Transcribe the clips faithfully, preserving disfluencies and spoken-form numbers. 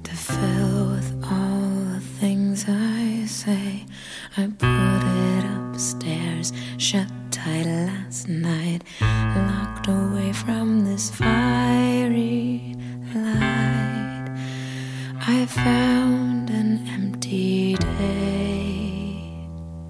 to fill with all the things I say. I put it upstairs, shut tight last night, locked away from this fiery light. I found an empty day.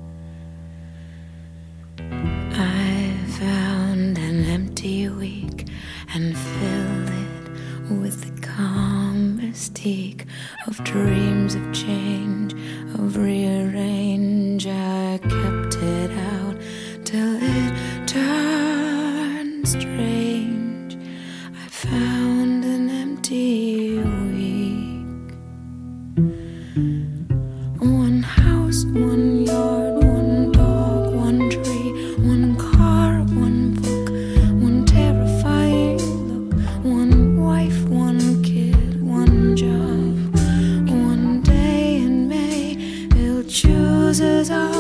I found an empty week and filled it with the calm mystique of dreams of change, of rearrange. I kept it out till it turned strange. I found an empty week. One house, one yard, one dog, one tree, one car, one book, one terrifying look, one wife, one kid, one job. One day in May, he'll choose his